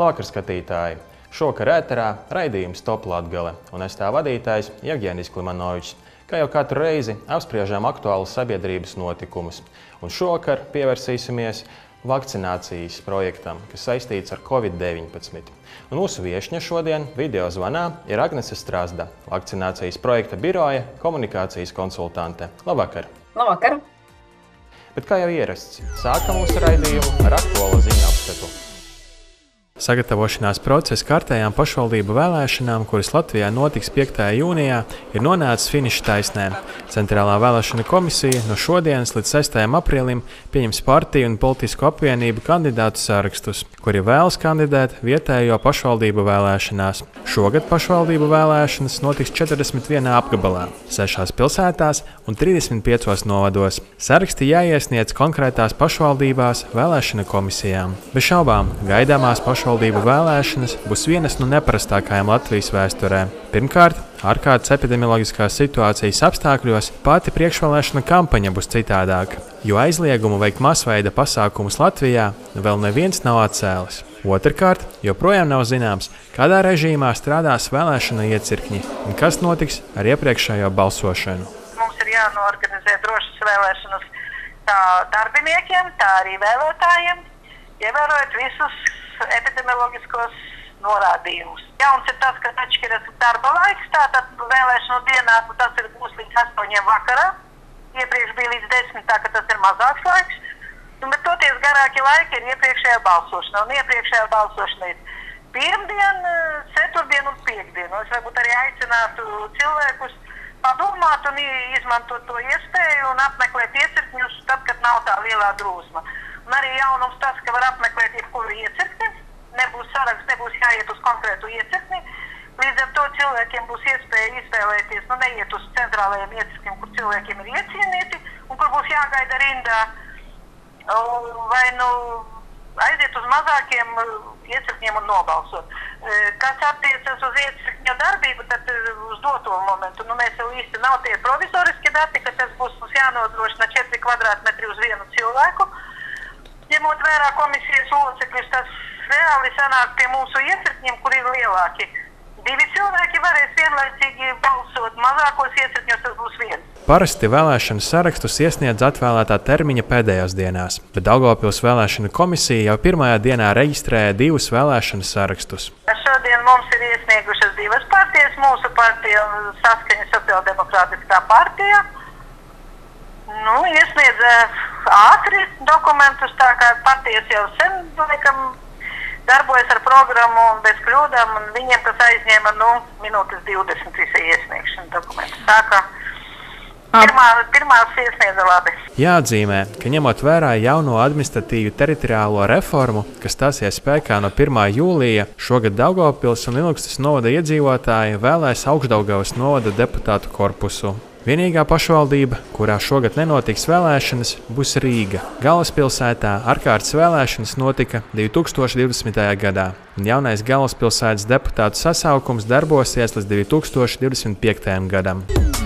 Labvakar, skatītāji! Šovakar ēterā raidījums Top Latgale, un es tā vadītājs Jevģēnijs Klimanovičs. Kā jau katru reizi apspriežam aktuālus sabiedrības notikumus, un šovakar pievērsīsimies vakcinācijas projektam, kas saistīts ar Covid-19. Un mūsu viešņa šodien video zvanā ir Agnese Strasda, vakcinācijas projekta biroja komunikācijas konsultante. Labvakar! Labvakar! Bet kā jau ierasts, sākam mūsu raidījumu ar aktuālo ziņu apskatu. Sagatavošanās process kārtējām pašvaldību vēlēšanām, kuras Latvijā notiks 5. jūnijā, ir nonācis finiša taisnē. Centrālā vēlēšana komisija no šodienas līdz 6. aprīlim pieņems partiju un politisku apvienību kandidātu sarakstus, kuri vēlas kandidēt vietējo pašvaldību vēlēšanās. Šogad pašvaldību vēlēšanas notiks 41 apgabalā, 6 pilsētās un 35 novados. Saraksti jāiesniedz konkrētās pašvaldībās vēlēšana komisijām. Bez šaubām, gaidāmās pašvaldību vēlēšanas būs vienas no neparastākajām Latvijas vēsturē. Pirmkārt, ārkārtas epidemioloģiskās situācijas apstākļos pati priekšvēlēšana kampaņa būs citādāka, jo aizliegumu veikt masveida pasākumus Latvijā vēl neviens nav atcēlis. Otrkārt, joprojām nav zināms, kādā režīmā strādās vēlēšana iecirkņi un kas notiks ar iepriekšējo balsošanu. Mums ir jānoorganizē drošas vēlēšanas tā darbiniekiem, tā arī vēlētājiem, ievērojot visus epidemioloģiskos norādījumus. Jauns ir tas, ka atšķiras darba laiks, tātad vēlēšanu dienā tas būs līdz 8 vakarā, iepriekš bija līdz 10, tā ka tas ir mazāks laiks, bet toties garāki laiki ir iepriekšējā balsošana, un iepriekšējā balsošana ir pirmdien, ceturtdien un piekdien. Es varbūt arī aicinātu cilvēkus padomāt un izmantot to iespēju un apmeklēt iecirkņus tad, kad nav tā lielā drūsma. Un arī jaunums tas, ka var apmeklēt jebkuru iecirkni, nebūs saraksts, nebūs jāiet uz konkrētu iecirkni. Līdz ar to cilvēkiem būs iespēja izvēlēties, neiet uz centrālajiem iecirkņiem, kur cilvēkiem ir iecienīti un kur būs jāgaida rindā, vai aiziet uz mazākiem iecirkņiem un nobalsot. Kas attiecas uz iecirkņa darbību, tad uz doto momentu. Mēs jau īsti nav tie provizoriski dati, ka tas būs mums jānodrošina 4 kvadrātmetri uz vienu cilvēku. Ņemot vērā komisijas locekļus, tas reāli sanāk pie mūsu iecirkņiem, kur ir lielāki. 2 cilvēki varēs vienlaicīgi balsot, mazākos iecirkņos tas būs 1. Parasti vēlēšanu sarakstus iesniedz atvēlētā termiņa pēdējās dienās, bet Daugavpils vēlēšana komisija jau pirmajā dienā reģistrēja 2 vēlēšanu sarakstus. Šodien mums ir iesniegušas 2 partijas, mūsu partija un Saskaņa sociāldemokrātiskā partija. Iesniedz ātri dokumentus, tā kā partijas jau sen darbojas ar programmu un bez kļūdām, un viņiem tas aizņēma minūtes 20 visai iesniegšana dokumentus. Tā kā pirmās iesniedza labi. Jāatzīmē, ka ņemot vērā jauno administratīvu teritoriālo reformu, kas stāsies spēkā no 1. jūlija, šogad Daugavpils un Ilgstes novada iedzīvotāji vēlēs Augšdaugavas novada deputātu korpusu. Vienīgā pašvaldība, kurā šogad nenotiks vēlēšanas, būs Rīga. Galvaspilsētā ārkārtas vēlēšanas notika 2020. gadā, un jaunais galvaspilsētas deputātu sasaukums darbosies līdz 2025. gadam.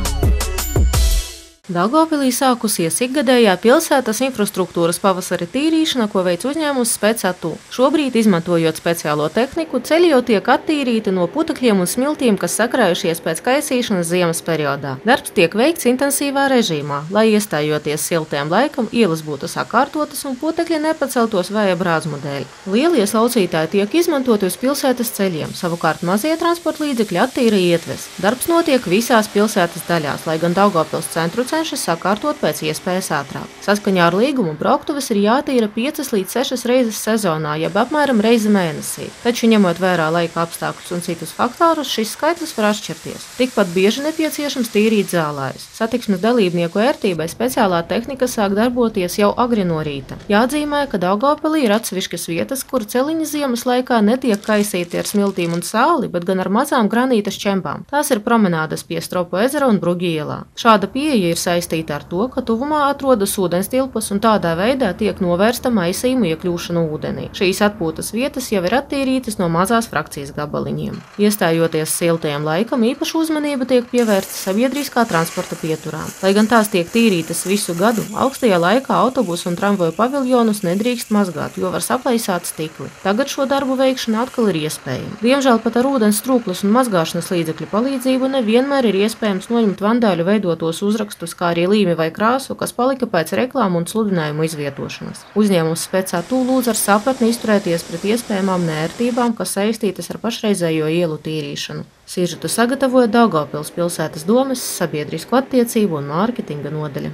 Daugavpilī sākusies ikgadējā pilsētas infrastruktūras pavasara tīrīšana, ko veic uzņēmums Specatu. Šobrīd, izmantojot speciālo tehniku, ceļi jau tiek attīrīti no putekļiem un smiltīm, kas sakrājušies pēc kaisīšanas ziemas periodā. Darbs tiek veikts intensīvā režīmā, lai iestājoties siltiem laikam, ielas būtu sakārtotas un putekļi nepaceltos vēja brāzmu dēļ. Lielie slaucītāji tiek izmantoti uz pilsētas ceļiem, savukārt mazie transporta līdzekļi attīra ietves. Darbs notiek visās pilsētas daļās, lai gan Daugavpils centru cenšas sakārtot pēc iespējas ātrāk. Saskaņā ar līgumu brauktuves ir jātīra 5 līdz 6 reizes sezonā, jeb apmēram reizi mēnesī. Taču, ņemot vērā laika apstākļus un citus faktorus, šis skaitlis var atšķirties. Tikpat bieži nepieciešams tīrīt zālājus. Satiksmes dalībnieku ērtībai speciālā tehnika sāk darboties jau agri no rīta. Jāatzīmē, ka Daugavpilī ir atsevišķas vietas, kur celiņi ziemas laikā netiek kaisīti ar smiltīm un sāli, bet gan ar mazām granīta šķembām. Tās ir promenādes pie Stropu ezera un Brugi ielā. Šāda pieeja ir saistīta ar to, ka tuvumā atrodas ūdenstilpas un tādā veidā tiek novērsta maisījumu iekļūšana ūdenī. Šīs atpūtas vietas jau ir attīrītas no mazās frakcijas gabaliņiem. Iestājoties siltajam laikam, īpaša uzmanība tiek pievērsta sabiedriskā transporta pieturām. Lai gan tās tiek tīrītas visu gadu, augstajā laikā autobusu un tramvaju paviljonus nedrīkst mazgāt, jo var saplaisāt stikli. Tagad šo darbu veikšana atkal ir iespējama. Diemžēl pat ar ūdens trūklas un mazgāšanas līdzekļu palīdzību nevienmēr ir iespējams noņemt vandāļu veidotos uzrakstus, kā arī līmi vai krāsu, kas palika pēc reklāmu un sludinājumu izvietošanas. Uzņēmums Specatu lūdz ar sapratni izturēties pret iespējamām neērtībām, kas saistītas ar pašreizējo ielu tīrīšanu. Sižetu sagatavoja Daugavpils pilsētas domes sabiedrisko attiecību un mārketinga nodaļa.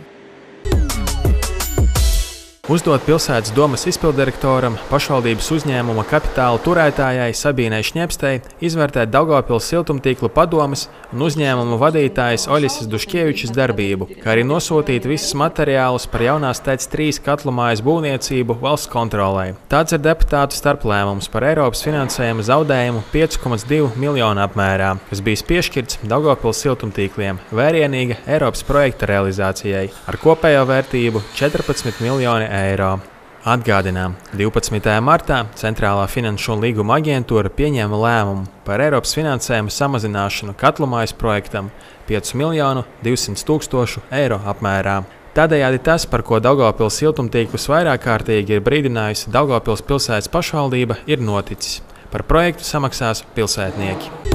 Uzdot pilsētas domes izpilddirektoram, pašvaldības uzņēmuma kapitāla turētājai Sabīnei Šņepstei izvērtēt Daugavpils siltumtīklu padomes un uzņēmuma vadītājas Oļisas Duškievičas darbību, kā arī nosūtīt visus materiālus par jaunās TEC 3 katlumājas būvniecību valsts kontrolei. Tāds ir deputātu starplēmums par Eiropas finansējuma zaudējumu 5,2 miljonu apmērā, kas bijis piešķirts Daugavpils siltumtīkliem vērienīga Eiropas projekta realizācijai ar kopējo vērtību 14 miljoni eiro. Atgādinām, 12. martā Centrālā finanšu un līguma aģentūra pieņēma lēmumu par Eiropas finansējumu samazināšanu katlumājas projektam 5 miljonu 200 tūkstošu eiro apmērā. Tādējādi tas, par ko Daugavpils siltumtīklus vairāk kārtīgi ir brīdinājusi Daugavpils pilsētas pašvaldība, ir noticis. Par projektu samaksās pilsētnieki.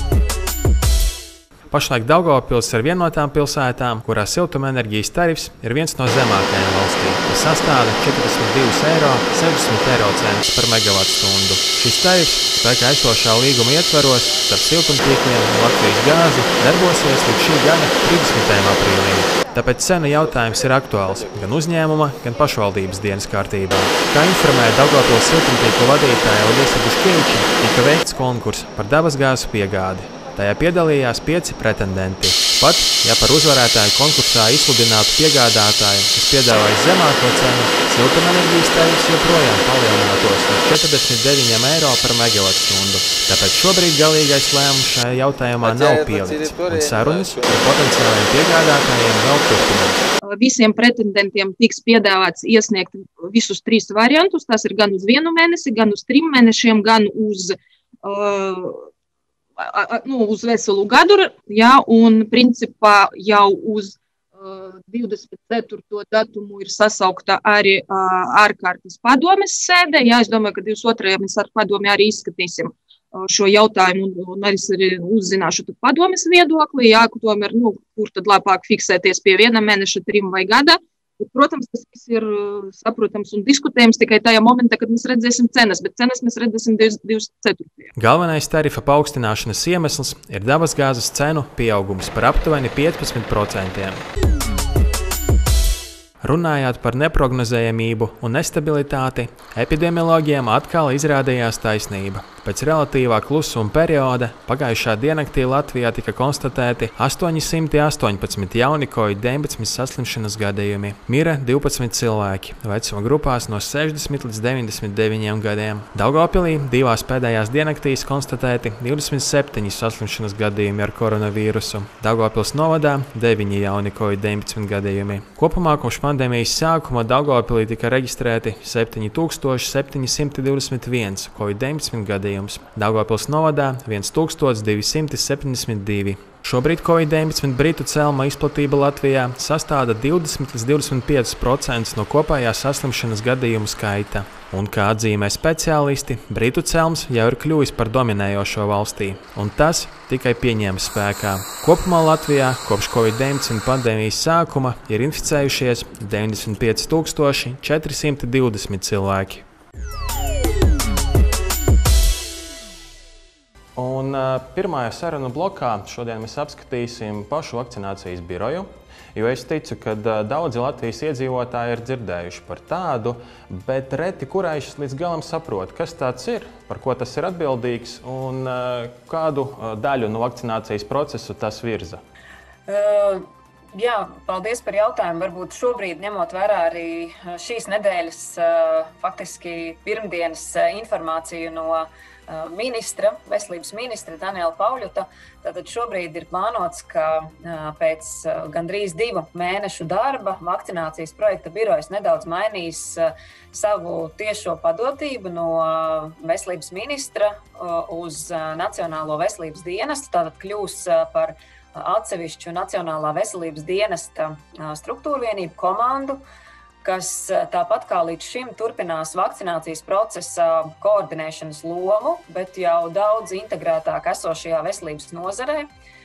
Pašlaik Daugavpils ir viena no tām pilsētām, kurā siltumenerģijas tarifs ir viens no zemākajiem valstī. Tas sastāda 42,60 eiro par megavatstundu. Šis tarifs spēkā esošā līguma ietvaros starp siltumtīkliem un Latvijas gāzi darbosies līdz šī gada 30. aprīlim. Tāpēc cenu jautājums ir aktuāls gan uzņēmuma, gan pašvaldības dienas kārtībā. Kā informēja Daugavpils siltumtīklu vadītāja Oļisa Duškieviča, tika veikts konkurss par dabasgāzes piegādi. Tajā piedalījās 5 pretendenti. Pat, ja par uzvarētāju konkursā izsludinātu piegādātāju, kas piedāvājas zemāko cenu, siltumenerģijas tarifs joprojām palielinātos līdz 49 eiro par megavatstundu. Tāpēc šobrīd galīgais lēmums šajā jautājumā nav pielikts, un sarunas ar potenciāliem piegādātājiem vēl turpinās. Visiem pretendentiem tiks piedāvāts iesniegt visus 3 variantus. Tas ir gan uz 1 mēnesi, gan uz 3 mēnešiem, gan uz veselu gadu, jā, un principā jau uz 24. datumu ir sasaukta arī ārkārtas padomes sēde. Jā, es domāju, ka 22. mēs ar padomi arī izskatīsim šo jautājumu un arī uzzināšu padomes viedokli, jā, tomēr, kur tad labāk fiksēties pie 1 mēneša, 3 vai gada. Protams, tas viss ir saprotams un diskutējams tikai tajā momentā, kad mēs redzēsim cenas, bet cenas mēs redzēsim 24. Galvenais tarifa paaugstināšanas iemesls ir dabasgāzes cenu pieaugums par aptuveni 15%. Runājot par neprognozējamību un nestabilitāti, epidemiologiem atkal izrādījās taisnība. Pēc relatīvā klusuma perioda pagājušā diennaktī Latvijā tika konstatēti 818 jauni Covid-19 saslimšanas gadījumi. Mira 12 cilvēki, vecuma grupās no 60 līdz 99 gadiem. Daugavpilī 2 pēdējās diennaktīs konstatēti 27 saslimšanas gadījumi ar koronavīrusu. Daugavpils novadā 9 jauni Covid-19 gadījumi. Kopumā kopš pandēmijas sākuma Daugavpilī tika reģistrēti 7721 Covid-19 gadījumi. Daugavpils novadā 1272. Šobrīd Covid-19 britu celma izplatība Latvijā sastāda 20 līdz 25% no kopējā saslimšanas gadījumu skaita. Un, kā atzīmē speciālisti, britu celms jau ir kļuvis par dominējošo valstī, un tas tikai pieņēma spēkā. Kopumā Latvijā kopš Covid-19 pandēmijas sākuma ir inficējušies 95 420 cilvēki. Un pirmajā sarunu blokā šodien mēs apskatīsim pašu vakcinācijas biroju, jo es ticu, ka daudzi Latvijas iedzīvotāji ir dzirdējuši par tādu, bet reti kurš līdz galam saprot, kas tāds ir, par ko tas ir atbildīgs un kādu daļu no vakcinācijas procesu tas virza. Jā, paldies par jautājumu. Varbūt šobrīd, ņemot vērā arī šīs nedēļas, faktiski pirmdienas informāciju no veselības ministra Daniela Pauļuta. Tātad šobrīd ir plānots, ka pēc gandrīz 2 mēnešu darba vakcinācijas projekta birojas nedaudz mainīs savu tiešo padotību no veselības ministra uz Nacionālo veselības dienestu. Tātad kļūs par atsevišķu Nacionālā veselības dienesta struktūru vienību komandu, kas tāpat kā līdz šim turpinās vakcinācijas procesa koordinēšanas lomu, bet jau daudz integrētāk esošajā veselības nozarē,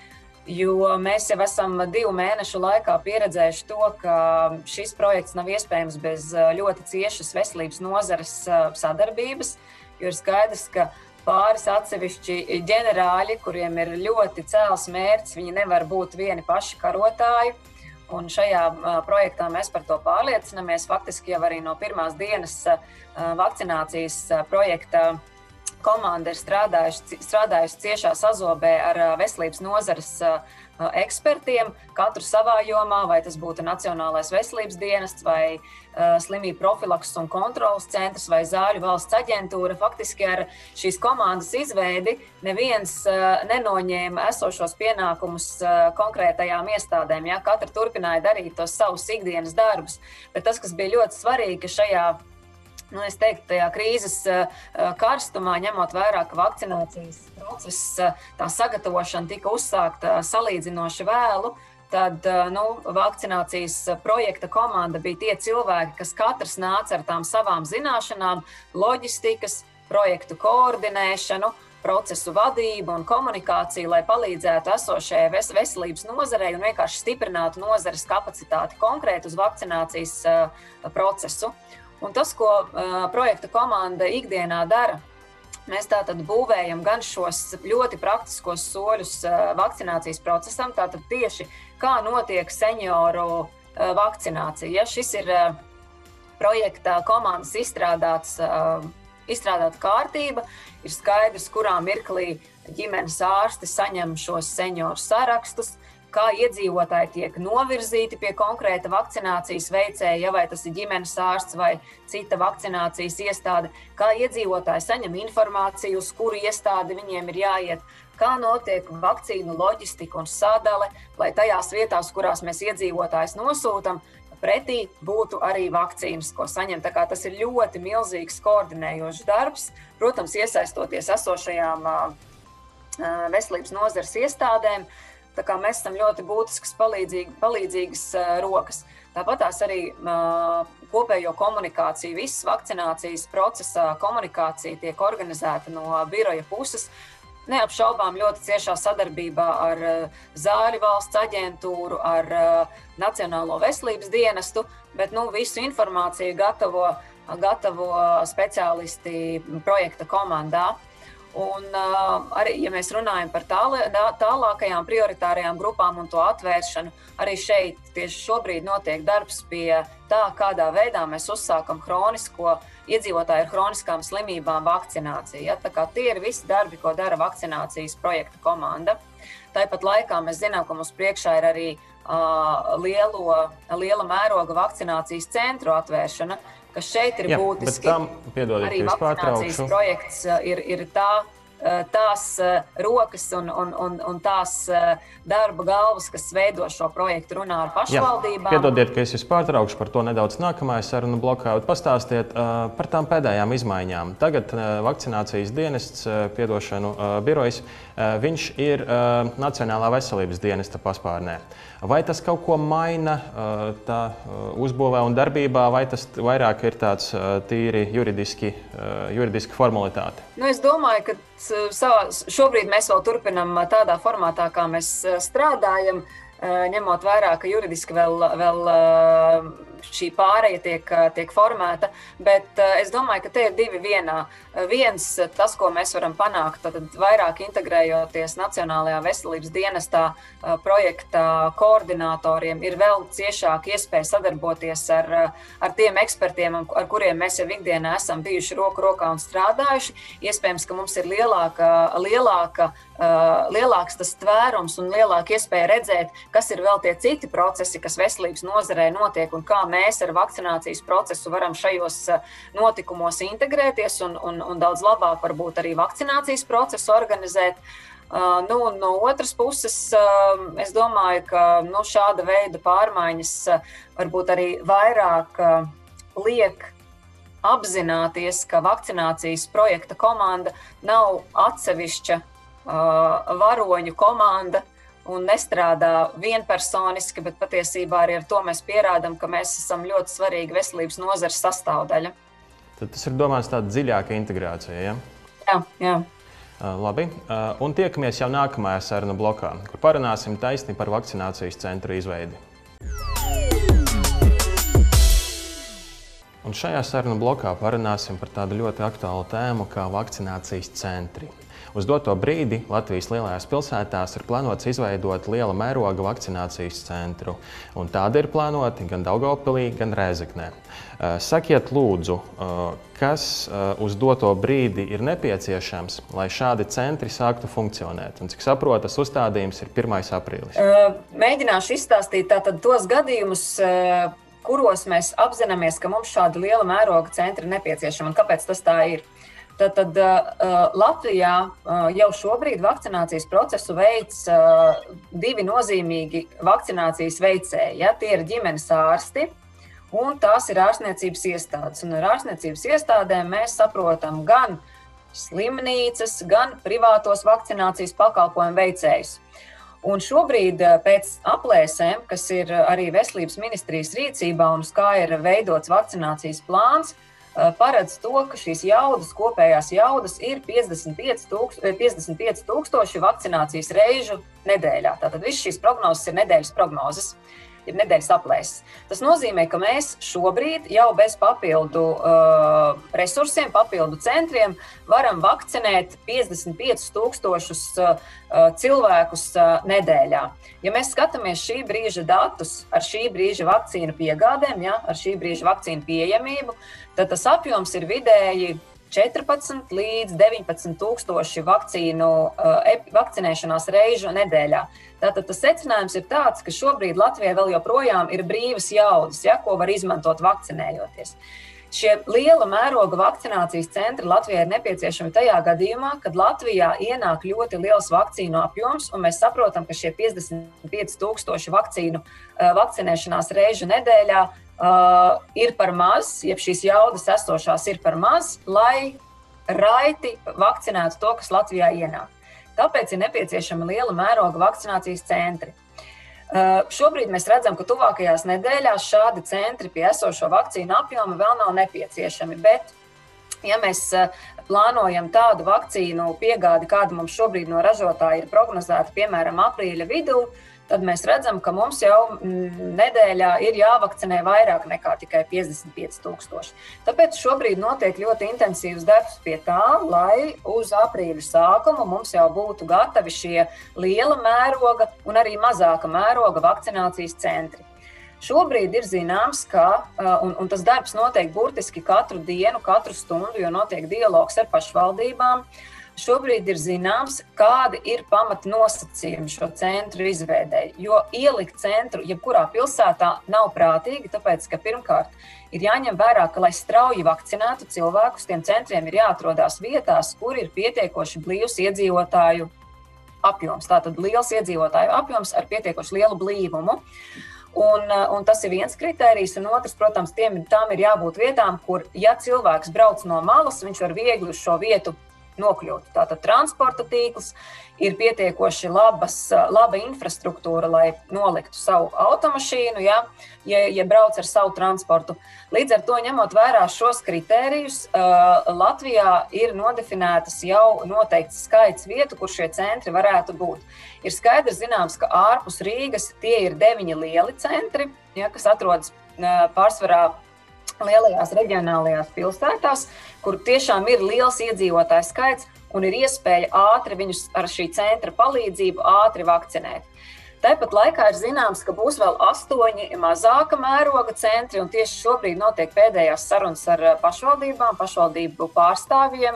jo mēs jau esam 2 mēnešu laikā pieredzējuši to, ka šis projekts nav iespējams bez ļoti ciešas veselības nozares sadarbības, jo ir skaidrs, ka pāris atsevišķi ģenerāļi, kuriem ir ļoti cēls mērķis, viņi nevar būt vieni paši karotāji. Un šajā projektā mēs par to pārliecinamies. Faktiski jau arī no pirmās dienas vakcinācijas projekta komanda ir strādājusi ciešā sazobē ar veselības nozares ekspertiem, katru savā jomā, vai tas būtu Nacionālais veselības dienests, vai slimību profilakses un kontrolas centrs, vai Zāļu valsts aģentūra. Faktiski ar šīs komandas izveidi neviens nenoņēma esošos pienākumus konkrētajām iestādēm. Ja? Katra turpināja darīt tos savus ikdienas darbus. Bet tas, kas bija ļoti svarīgi, ka šajā es teiktu, tajā krīzes karstumā, ņemot vērā, ka vakcinācijas procesa tā sagatavošana tika uzsākta salīdzinoši vēlu, tad vakcinācijas projekta komanda bija tie cilvēki, kas katrs nāca ar tām savām zināšanām, loģistikas, projektu koordinēšanu, procesu vadību un komunikāciju, lai palīdzētu esošajai veselības nozarei un vienkārši stiprinātu nozares kapacitāti konkrēti uz vakcinācijas procesu. Un tas, ko projekta komanda ikdienā dara, mēs tātad būvējam gan šos ļoti praktiskos soļus vakcinācijas procesam, tātad tieši kā notiek senioru vakcinācija. Ja šis ir projekta komandas izstrādāta kārtība, ir skaidrs, kurā mirklī ģimenes ārsti saņem šos senioru sarakstus, kā iedzīvotāji tiek novirzīti pie konkrēta vakcinācijas veicēja, vai tas ir ģimenes ārsts vai cita vakcinācijas iestāde, kā iedzīvotāji saņem informāciju, uz kuru iestādi viņiem ir jāiet, kā notiek vakcīnu loģistika un sadale, lai tajās vietās, kurās mēs iedzīvotājus nosūtam, pretī būtu arī vakcīnas, ko saņem. Tā kā tas ir ļoti milzīgs koordinējošs darbs, protams, iesaistoties esošajām veselības nozares iestādēm. Tā kā mēs esam ļoti būtisks palīdzīgas rokas. Tāpat tās arī kopējo komunikāciju, visas vakcinācijas procesā komunikācija tiek organizēta no biroja puses. Neapšaubām ļoti ciešā sadarbībā ar Zāļu valsts aģentūru, ar Nacionālo veselības dienestu, bet visu informāciju gatavo speciālisti projekta komandā. Un arī, ja mēs runājam par tālākajām prioritārajām grupām un to atvēršanu, arī šeit tieši šobrīd notiek darbs pie tā, kādā veidā mēs uzsākam iedzīvotāju ar hroniskām slimībām vakcināciju. Ja? Tā kā tie ir visi darbi, ko dara vakcinācijas projekta komanda. Tāpat laikā mēs zinām, ka mums priekšā ir arī liela mēroga vakcinācijas centru atvēršana, kas šeit ir būtiski. Arī vakcinācijas projekts ir tās rokas un tās darba galvas, kas veido šo projektu, runā ar pašvaldībām. Piedodiet, ka es jūs pārtraukšu par to nedaudz nākamajā sarunu blokā. Pastāstiet par tām pēdējām izmaiņām. Tagad vakcinācijas dienests, birojas, viņš ir Nacionālā veselības dienesta paspārnē. Vai tas kaut ko maina tā uzbūvē un darbībā, vai tas vairāk ir tāds tīri juridiska formalitāte? Es domāju, ka šobrīd mēs vēl turpinam tādā formātā, kā mēs strādājam, ņemot vērā, ka juridiski vēl šī pāreja tiek formēta, bet es domāju, ka te ir 2 vienā. Viens, tas, ko mēs varam panākt, tad vairāk integrējoties Nacionālajā veselības dienestā projekta koordinatoriem, ir vēl ciešāk iespēja sadarboties ar tiem ekspertiem, ar kuriem mēs jau ikdienā esam bijuši roku rokā un strādājuši. Iespējams, ka mums ir lielāks tas tvērums un lielāka iespēja redzēt, kas ir vēl tie citi procesi, kas veselības nozarē notiek un kā mēs ar vakcinācijas procesu varam šajos notikumos integrēties un daudz labāk varbūt arī vakcinācijas procesu organizēt. No otras puses, es domāju, ka šāda veida pārmaiņas varbūt arī vairāk liek apzināties, ka vakcinācijas projekta komanda nav atsevišķa varoņu komanda un nestrādā vienpersoniski, bet patiesībā arī ar to mēs pierādam, ka mēs esam ļoti svarīga veselības nozares sastāvdaļa. Tad tas ir domāts tāda dziļāka integrācija, ja? Jā. Labi, un tiekamies jau nākamajā sarunu blokā, kur parunāsim taisni par vakcinācijas centra izveidi. Un šajā sarunu blokā parunāsim par tādu ļoti aktuālu tēmu kā vakcinācijas centri. Uz doto brīdi Latvijas lielajās pilsētās ir plānots izveidot liela mēroga vakcinācijas centru, un tādi ir plānoti gan Daugavpilī, gan Rēzeknē. Sakiet lūdzu, kas uz doto brīdi ir nepieciešams, lai šādi centri sāktu funkcionēt? Un cik saprotu, tas uzstādījums ir 1. aprīlis. Mēģināšu izstāstīt tātad tos gadījumus, kuros mēs apzināmies, ka mums šāda liela mēroga centri ir nepieciešama un kāpēc tas tā ir. Tad Latvijā jau šobrīd vakcinācijas procesu veids 2 nozīmīgi vakcinācijas veicēji. Ja? Tie ir ģimenes ārsti un tās ir ārstniecības iestādes. Un ar ārstniecības iestādēm mēs saprotam gan slimnīcas, gan privātos vakcinācijas pakalpojumu veicējus. Un šobrīd pēc aplēsēm, kas ir arī Veselības ministrijas rīcībā un uz kā ir veidots vakcinācijas plāns, paredz to, ka šīs jaudas, kopējās jaudas ir 55 tūkstoši vakcinācijas reižu nedēļā. Tātad viss šīs prognozes ir nedēļas prognozes, ir nedēļas aplēses. Tas nozīmē, ka mēs šobrīd jau bez papildu resursiem, papildu centriem varam vakcinēt 55 tūkstošus cilvēkus nedēļā. Ja mēs skatāmies šī brīža datus ar šī brīža vakcīnu piegādēm, ar šī brīža vakcīnu pieejamību, tad tas apjoms ir vidēji 14 līdz 19 tūkstoši vakcinēšanās reižu nedēļā. Tātad tas secinājums ir tāds, ka šobrīd Latvijā vēl joprojām ir brīvas jaudas, ko var izmantot vakcinējoties. Šie liela mēroga vakcinācijas centri Latvijā ir nepieciešami tajā gadījumā, kad Latvijā ienāk ļoti liels vakcīnu apjoms, un mēs saprotam, ka šie 55 tūkstoši vakcinēšanās reižu nedēļā ir par maz, jeb šīs jaudas esošās ir par maz, lai raiti vakcinētu to, kas Latvijā ienāk. Tāpēc ir nepieciešama liela mēroga vakcinācijas centri. Šobrīd mēs redzam, ka tuvākajās nedēļās šādi centri pie esošo vakcīnu apjoma vēl nav nepieciešami, bet, ja mēs plānojam tādu vakcīnu piegādi, kāda mums šobrīd no ražotāja ir prognozēta, piemēram, aprīļa vidū, tad mēs redzam, ka mums jau nedēļā ir jāvakcinē vairāk nekā tikai 55 tūkstoši. Tāpēc šobrīd notiek ļoti intensīvs darbs pie tā, lai uz aprīļa sākumu mums jau būtu gatavi šie liela mēroga un arī mazāka mēroga vakcinācijas centri. Šobrīd ir zināms, ka, un tas darbs notiek burtiski katru dienu, katru stundu, jo notiek dialogs ar pašvaldībām. Šobrīd ir zināms, kādi ir pamatnosacījumi šo centru izveidēji, jo ielikt centru jebkurā pilsētā nav prātīgi, tāpēc, ka pirmkārt ir jāņem vērā, ka, lai strauji vakcinētu cilvēkus, tiem centriem ir jāatrodās vietās, kur ir pietiekoši blīvs iedzīvotāju apjoms. Tātad liels iedzīvotāju apjoms ar pietiekoši lielu blīvumu. Un tas ir viens kritērijs, un otrs, protams, tām ir jābūt vietām, kur, ja cilvēks brauc no malas, viņš var viegli uz šo vietu nokļūt. Tātad transporta tīkls ir pietiekoši laba infrastruktūra, lai noliktu savu automašīnu, ja brauc ar savu transportu. Līdz ar to, ņemot vērā šos kritērijus, Latvijā ir nodefinētas jau noteikts skaits vietu, kur šie centri varētu būt. Ir skaidrs zināms, ka ārpus Rīgas tie ir 9 lieli centri, kas atrodas pārsvarā lielajās reģionālajās pilsētās, kur tiešām ir liels iedzīvotāju skaits un ir iespēja ātri viņus ar šī centra palīdzību ātri vakcinēt. Tāpat laikā ir zināms, ka būs vēl 8 mazāka mēroga centri, un tieši šobrīd notiek pēdējās sarunas ar pašvaldībām, pašvaldību pārstāvjiem,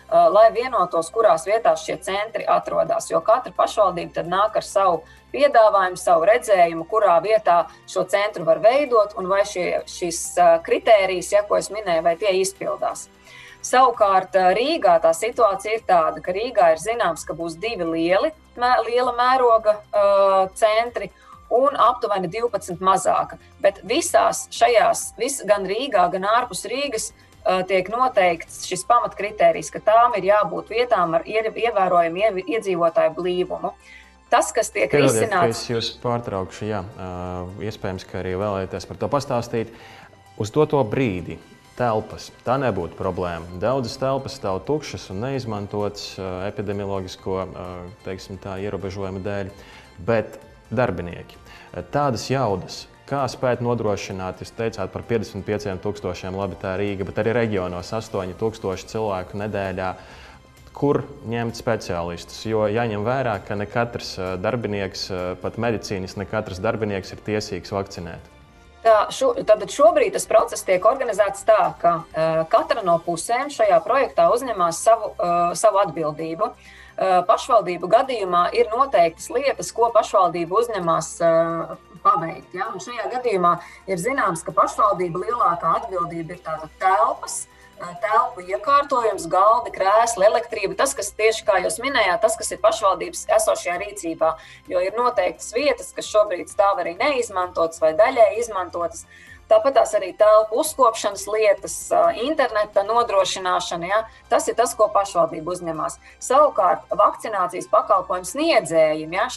lai vienotos, kurās vietās šie centri atrodas. Jo katra pašvaldība tad nāk ar savu piedāvājumu, savu redzējumu, kurā vietā šo centru var veidot un vai šīs kritērijas, ko es minēju, vai tie izpildās. Savukārt Rīgā tā situācija ir tāda, ka Rīgā ir zināms, ka būs 2 liela mēroga centri un aptuveni 12 mazāka. Bet visās šajās, gan Rīgā, gan ārpus Rīgas, tiek noteikts šis pamatkritērijs, ka tām ir jābūt vietām ar ievērojumu iedzīvotāju blīvumu. Tas, kas tiek risināts... Es jūs pārtraukšu, jā. Iespējams, ka arī vēlēties par to pastāstīt. Uz to brīdi telpas, tā nebūtu problēma. Daudzas telpas stāv tukšas un neizmantotas epidemioloģisko, teiksim tā, ierobežojuma dēļ, bet darbinieki. Tādas jaudas, kā spēt nodrošināt, jūs teicāt par 55,000, labi tā Rīga, bet arī reģionos 8,000 cilvēku nedēļā, kur ņemt speciālistus, jo jāņem vērā, ka ne katrs darbinieks, pat medicīnis, ne katrs darbinieks ir tiesīgs vakcinēt. Tātad šobrīd tas process tiek organizēts tā, ka katra no pusēm šajā projektā uzņemās savu atbildību. Pašvaldību gadījumā ir noteiktas lietas, ko pašvaldība uzņemās paveikt. Ja? Un šajā gadījumā ir zināms, ka pašvaldība lielākā atbildība ir tāda telpas, telpu iekārtojums, galdi, krēsli, elektrība, tas, kas tieši kā jūs minējāt, tas, kas ir pašvaldības esošajā rīcībā, jo ir noteiktas vietas, kas šobrīd stāv arī neizmantotas vai daļēji izmantotas. Tāpat tās arī telpu uzkopšanas lietas, interneta nodrošināšana, ja? Tas ir tas, ko pašvaldība uzņemās. Savukārt vakcinācijas pakalpojumu sniedzējiem, ja?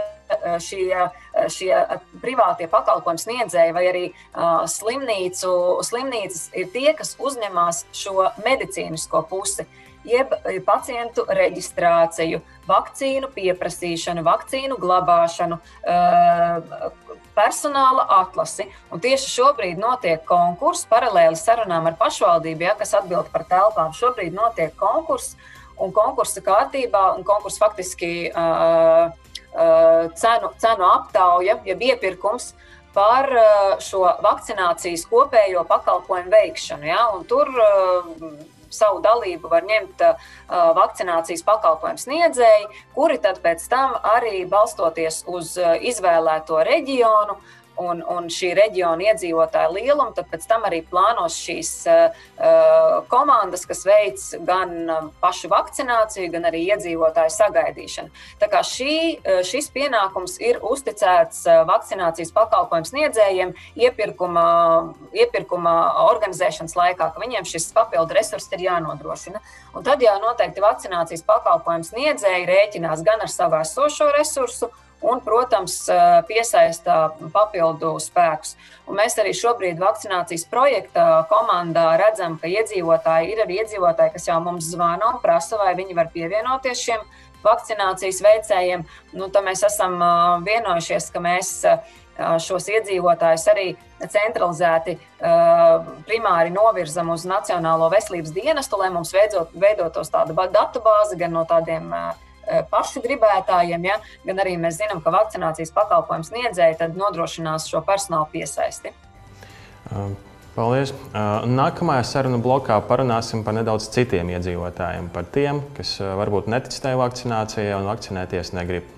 Šie privātie pakalpojumu sniedzēji vai arī slimnīcas ir tie, kas uzņemās šo medicīnisko pusi, jeb pacientu reģistrāciju, vakcīnu pieprasīšanu, vakcīnu glabāšanu, personāla atlasi. Un tieši šobrīd notiek konkurss paralēli sarunām ar pašvaldību, ja, kas atbild par telpām. Šobrīd notiek konkurss un konkursa kārtībā un konkurss faktiski cenu aptauja, jeb iepirkums par šo vakcinācijas kopējo pakalpojumu veikšanu. Ja, un tur savu dalību var ņemt vakcinācijas pakalpojumu sniedzēji, kuri tad pēc tam arī balstoties uz izvēlēto reģionu un šī reģiona iedzīvotāja lielumu, tad pēc tam arī plānos šīs komandas, kas veic gan pašu vakcināciju, gan arī iedzīvotāju sagaidīšanu. Tā kā šis pienākums ir uzticēts vakcinācijas pakalpojumu sniedzējiem iepirkuma organizēšanas laikā, ka viņiem šis papildu resurss ir jānodrošina. Un tad jau noteikti vakcinācijas pakalpojumu sniedzēji rēķinās gan ar savu esošo resursu, un, protams, piesaista papildu spēkus. Un mēs arī šobrīd vakcinācijas projekta komandā redzam, ka ir arī iedzīvotāji, kas jau mums zvana un prasa, vai viņi var pievienoties šiem vakcinācijas veicējiem. Nu, tad mēs esam vienojušies, ka mēs šos iedzīvotājus arī centralizēti primāri novirzam uz Nacionālo veselības dienestu, lai mums veidotos tāda datubāze gan no tādiem pašu gribētājiem, ja, gan arī mēs zinām, ka vakcinācijas pakalpojumu sniedzēji tad nodrošinās šo personālu piesaisti. Paldies. Nākamajā sarunu blokā parunāsim par nedaudz citiem iedzīvotājiem, par tiem, kas varbūt netic tai vakcinācijai un vakcinēties negrib.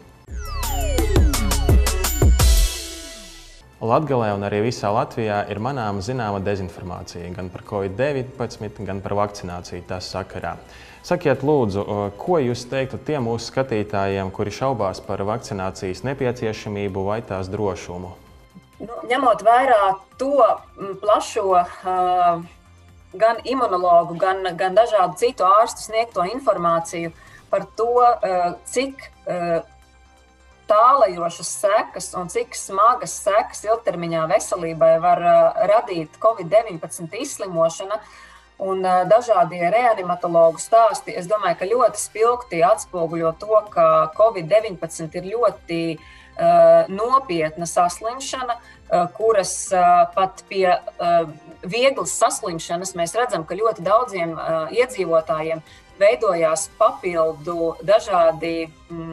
Latgalē un arī visā Latvijā ir manāma zināma dezinformācija gan par Covid-19, gan par vakcināciju tās sakarā. Sakiet, lūdzu, ko jūs teiktu tiem mūsu skatītājiem, kuri šaubās par vakcinācijas nepieciešamību vai tās drošumu? Ņemot vērā to plašo gan imunologu, gan dažādu citu ārstu sniegto informāciju par to, cik tālajošas sekas un cik smagas sekas ilgtermiņā veselībai var radīt Covid-19 izslimošana, un dažādie reanimatologu stāsti, es domāju, ka ļoti spilgti atspoguļo to, ka Covid-19 ir ļoti nopietna saslimšana, kuras pat pie vieglas saslimšanas mēs redzam, ka ļoti daudziem iedzīvotājiem veidojās papildu dažādi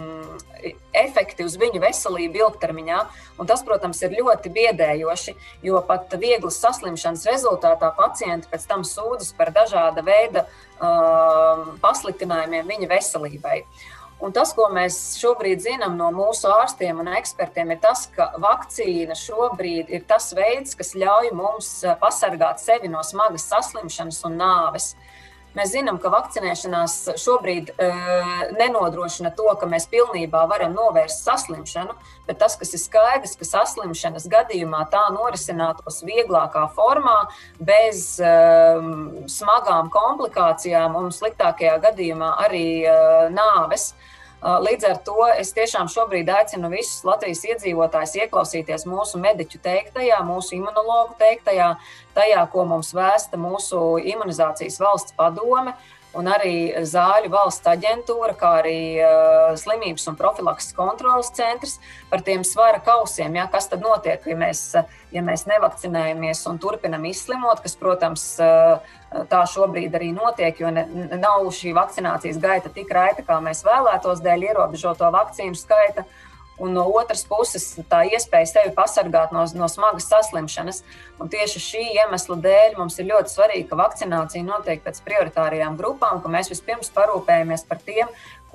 efekti uz viņu veselību ilgtermiņā. Un tas, protams, ir ļoti biedējoši, jo pat vieglas saslimšanas rezultātā pacienti pēc tam sūdzas par dažāda veida pasliktinājumiem viņa veselībai. Un tas, ko mēs šobrīd zinām no mūsu ārstiem un ekspertiem, ir tas, ka vakcīna šobrīd ir tas veids, kas ļauj mums pasargāt sevi no smagas saslimšanas un nāves. Mēs zinām, ka vakcinēšanās šobrīd nenodrošina to, ka mēs pilnībā varam novērst saslimšanu, bet tas, kas ir skaidrs, ka saslimšanas gadījumā tā norisinātos vieglākā formā, bez smagām komplikācijām un sliktākajā gadījumā arī nāves. Līdz ar to es tiešām šobrīd aicinu visus Latvijas iedzīvotājus ieklausīties mūsu mediķu teiktajā, mūsu imunologu teiktajā, tajā, ko mums vēsta mūsu imunizācijas valsts padome un arī Zāļu valsts aģentūra, kā arī slimības un profilakses kontrolas centrs par tiem svara kausiem. Ja, kas tad notiek, ja mēs nevakcinējamies un turpinam izslimot, kas, protams, tā šobrīd arī notiek, jo nav šī vakcinācijas gaita tik raita, kā mēs vēlētos dēļ ierobežoto vakcīnu skaita. Un no otras puses, tā iespēja sevi pasargāt no smagas saslimšanas. Un tieši šī iemesla dēļ mums ir ļoti svarīgi, ka vakcinācija notiek pēc prioritārajām grupām, ka mēs vispirms parūpējamies par tiem,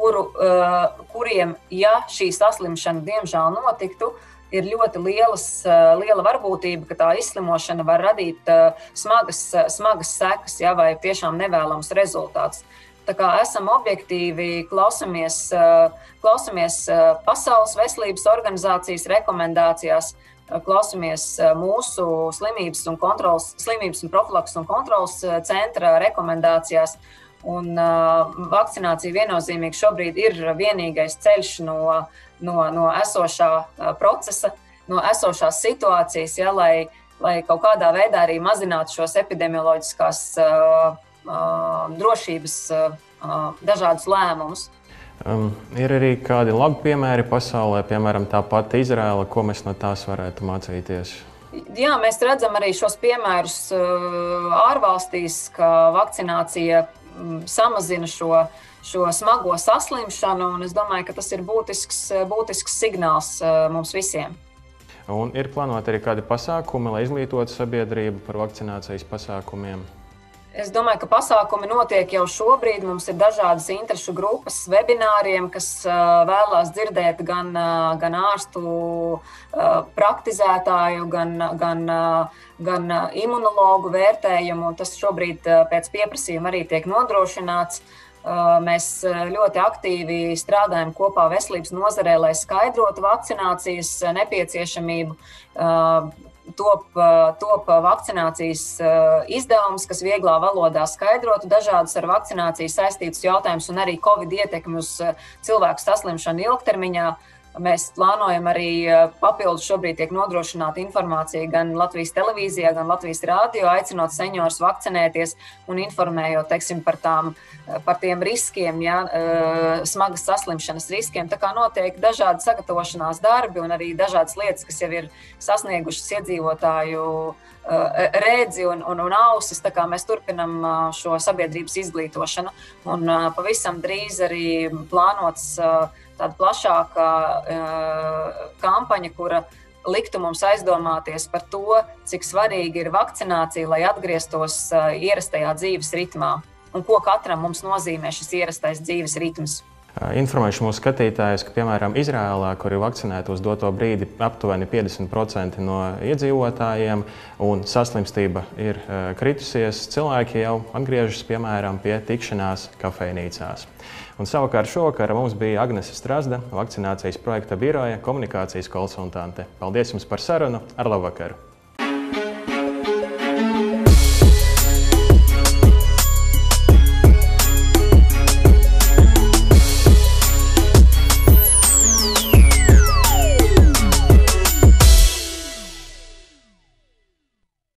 kuriem, ja šī saslimšana diemžēl notiktu, ir ļoti liela varbūtība, ka tā izslimošana var radīt smagas sekas, ja, vai tiešām nevēlams rezultāts. Tā kā esam objektīvi, klausamies Pasaules veselības organizācijas rekomendācijās, klausamies mūsu slimības un profilakses un kontrolas centra rekomendācijās. Un vakcinācija viennozīmīgi šobrīd ir vienīgais ceļš no esošā procesa, no esošās situācijas, ja, lai kaut kādā veidā arī mazinātu šos epidemioloģiskās drošības dažādus lēmumus. Ir arī kādi labi piemēri pasaulē, piemēram, tā pati Izraela, ko mēs no tās varētu mācīties? Jā, mēs redzam arī šos piemērus ārvalstīs, ka vakcinācija samazina šo smago saslimšanu, un es domāju, ka tas ir būtisks signāls mums visiem. Un ir plānoti arī kādi pasākumi, lai izglītotu sabiedrību par vakcinācijas pasākumiem? Es domāju, ka pasākumi notiek jau šobrīd. Mums ir dažādas interešu grupas webināriem, kas vēlās dzirdēt gan ārstu praktizētāju, gan imunologu vērtējumu. Tas šobrīd pēc pieprasījuma arī tiek nodrošināts. Mēs ļoti aktīvi strādājam kopā veselības nozarē, lai skaidrotu vakcinācijas nepieciešamību. Top vakcinācijas izdevums, kas vieglā valodā skaidrotu dažādus ar vakcināciju saistītus jautājumus un arī Covid ietekmi uz cilvēku saslimšanu ilgtermiņā. Mēs plānojam arī papildus šobrīd tiek nodrošināta informācija gan Latvijas televīzijā, gan Latvijas rādio, aicinot seniorus vakcinēties un informējot, teiksim, par tiem riskiem, ja, smagas saslimšanas riskiem. Tā kā notiek dažādi sagatavošanās darbi un arī dažādas lietas, kas jau ir sasniegušas iedzīvotāju redzi un ausis. Tā kā mēs turpinam šo sabiedrības izglītošanu un pavisam drīz arī plānots tāda plašāka kampaņa, kura liktu mums aizdomāties par to, cik svarīgi ir vakcinācija, lai atgrieztos ierastajā dzīves ritmā un ko katram mums nozīmē šis ierastais dzīves ritms. Informēšu mūsu skatītājus, ka, piemēram, Izrēlā, kur ir vakcinēti uz doto brīdi aptuveni 50% no iedzīvotājiem un saslimstība ir kritusies, cilvēki jau atgriežas, piemēram, pie tikšanās kafejnīcās. Un savukārt šovakar mums bija Agnese Strazda, vakcinācijas projekta biroja komunikācijas konsultante. Paldies jums par sarunu, ar labvakaru!